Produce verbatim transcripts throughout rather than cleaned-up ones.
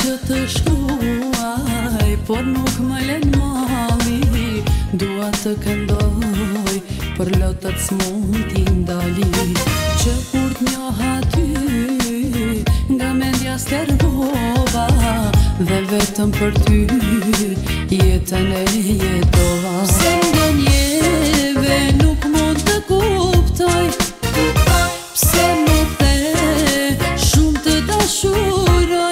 që të shkruaj, por nuk më len mali. Dua të këndoj, për lotët s'mund t'i ndali. Që kur t'njoha ty, nga mendja stervova, dhe vetëm për ty, jetën e jetova. Pse ndonjeve nuk mund të kuptoj, pse më the shumë të dashuroj.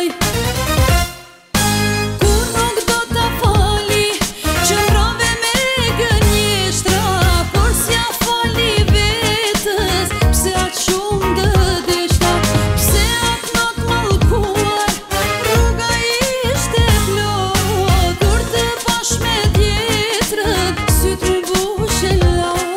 Kur nuk do t'a fali, qëndrove me gënjeshtra, por s'ja fali vetës, pse aq shumë dëdeshta, pse aq not mallkuar, rruga ishte plot, kur të pash me tjetrën, syt më mbushin lot.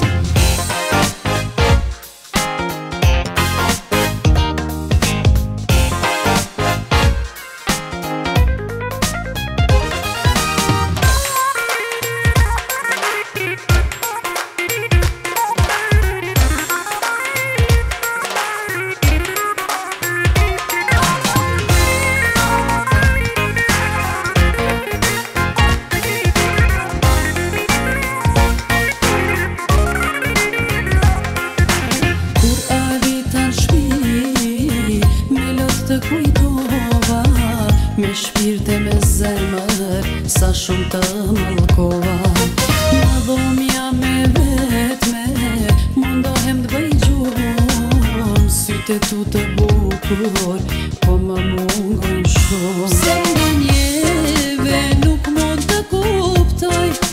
Të kujtova, me shpirt e me zemër, sa shumë të mallkova. Në dhomja me vetme, mundohem t'bëj gjumë, sytë e tu të bukur, po më mungojnë shumë. Pse ndonjeve nuk mund të kuptoj,